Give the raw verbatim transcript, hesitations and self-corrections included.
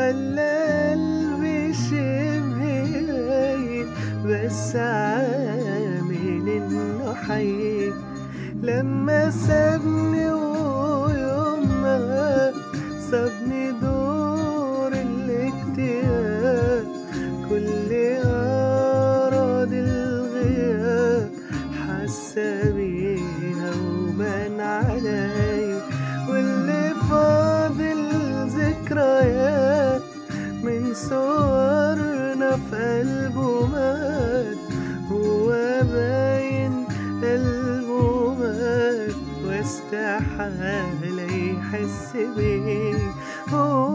خلى قلبي شبه باين، بس عامل انه حي. لما سابني ويوم ما سابني دور الاكتئاب، كل أعراض الغياب حاسة بيها وبان علي، واللي فاضل ذكريات من صورنا في قلبه مات. هو باين قلبه مات واستحالة يحس بيه.